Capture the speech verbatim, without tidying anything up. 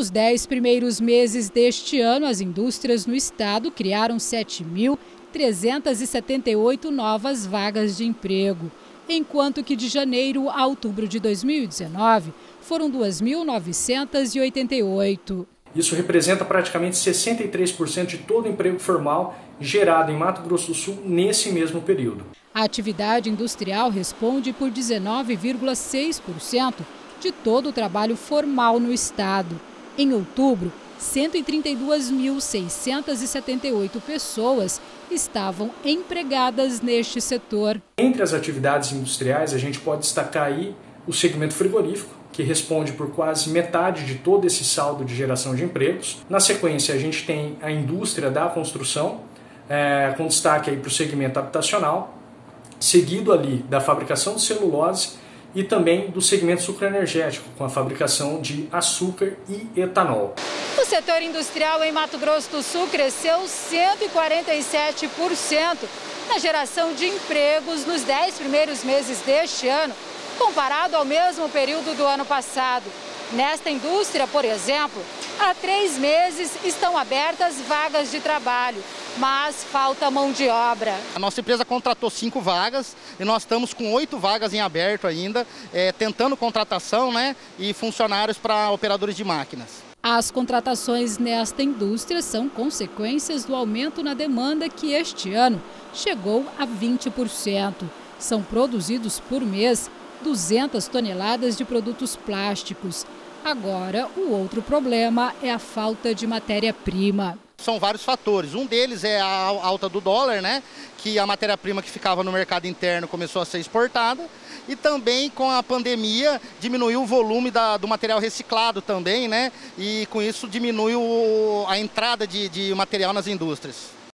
Nos dez primeiros meses deste ano, as indústrias no estado criaram sete mil trezentas e setenta e oito novas vagas de emprego, enquanto que de janeiro a outubro de dois mil e dezenove foram duas mil novecentas e oitenta e oito. Isso representa praticamente sessenta e três por cento de todo o emprego formal gerado em Mato Grosso do Sul nesse mesmo período. A atividade industrial responde por dezenove vírgula seis por cento de todo o trabalho formal no estado. Em outubro, cento e trinta e duas mil seiscentas e setenta e oito pessoas estavam empregadas neste setor. Entre as atividades industriais, a gente pode destacar aí o segmento frigorífico, que responde por quase metade de todo esse saldo de geração de empregos. Na sequência, a gente tem a indústria da construção, é, com destaque aí para o segmento habitacional, seguido ali da fabricação de celulose e também do segmento sucroenergético, com a fabricação de açúcar e etanol. O setor industrial em Mato Grosso do Sul cresceu cento e quarenta e sete por cento na geração de empregos nos dez primeiros meses deste ano, comparado ao mesmo período do ano passado. Nesta indústria, por exemplo, há três meses estão abertas vagas de trabalho, mas falta mão de obra. A nossa empresa contratou cinco vagas e nós estamos com oito vagas em aberto ainda, é, tentando contratação, né, e funcionários para operadores de máquinas. As contratações nesta indústria são consequências do aumento na demanda que este ano chegou a vinte por cento. São produzidos por mês duzentas toneladas de produtos plásticos. Agora, o outro problema é a falta de matéria-prima. São vários fatores. Um deles é a alta do dólar, né? Que a matéria-prima que ficava no mercado interno começou a ser exportada. E também com a pandemia diminuiu o volume da, do material reciclado também, né? E com isso diminui o, a entrada de, de material nas indústrias.